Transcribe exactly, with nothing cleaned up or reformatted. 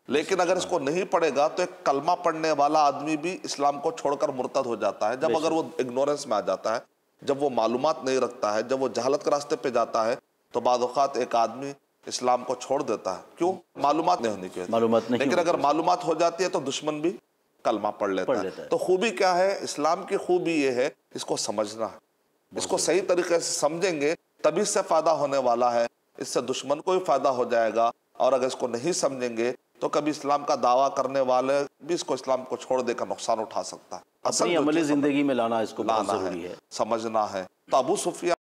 लेकिन अगर इसको नहीं पढ़ेगा तो एक कलमा पढ़ने वाला आदमी भी इस्लाम को छोड़कर मुर्तद हो जाता है। जब अगर वो इग्नोरेंस में आ जाता है, जब वो मालूमात नहीं रखता है, जब वो जहालत के रास्ते पे जाता है, तो बाद औक़ात एक आदमी इस्लाम को छोड़ देता है। क्यों? मालूमात नहीं होने की वजह से। मालूमात नहीं। लेकिन अगर मालूमात हो जाती है तो दुश्मन भी कलमा पढ़ लेता है। तो खूबी क्या है इस्लाम की? खूबी ये है इसको समझना है, इसको सही तरीके से समझेंगे तभी इससे फायदा होने वाला है, इससे दुश्मन को भी फायदा हो जाएगा। और अगर इसको नहीं समझेंगे तो कभी इस्लाम का दावा करने वाले भी इसको इस्लाम को छोड़ देकर नुकसान उठा सकता है। अपनी अमली जिंदगी में लाना इसको बहुत जरूरी है, समझना है। तो अबू सुफियान